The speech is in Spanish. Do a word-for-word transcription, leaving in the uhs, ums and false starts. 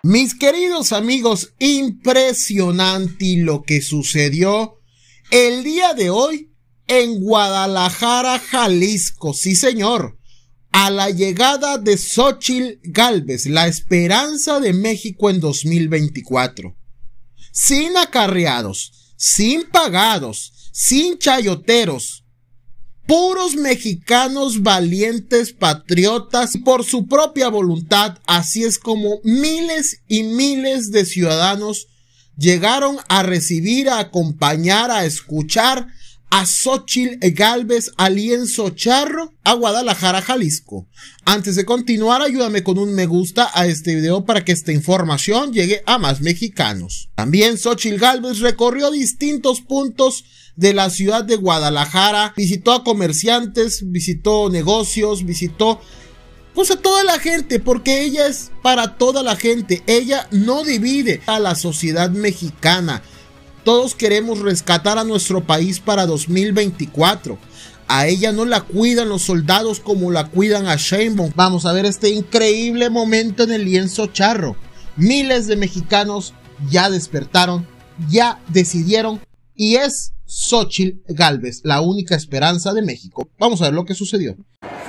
Mis queridos amigos, impresionante lo que sucedió el día de hoy en Guadalajara, Jalisco. Sí, señor. A la llegada de Xóchitl Gálvez, la esperanza de México en dos mil veinticuatro. Sin acarreados, sin pagados, sin chayoteros. Puros mexicanos valientes, patriotas, por su propia voluntad. Así es como miles y miles de ciudadanos llegaron a recibir, a acompañar, a escuchar a Xóchitl Gálvez, a Lienzo Charro, a Guadalajara, Jalisco. Antes de continuar, ayúdame con un me gusta a este video para que esta información llegue a más mexicanos. También Xóchitl Gálvez recorrió distintos puntos de la ciudad de Guadalajara, visitó a comerciantes, visitó negocios, visitó pues a toda la gente, porque ella es para toda la gente. Ella no divide a la sociedad mexicana. Todos queremos rescatar a nuestro país para dos mil veinticuatro. A ella no la cuidan los soldados como la cuidan a Sheinbaum. Vamos a ver este increíble momento en el Lienzo Charro. Miles de mexicanos ya despertaron, ya decidieron, y es Xóchitl Gálvez la única esperanza de México. Vamos a ver lo que sucedió.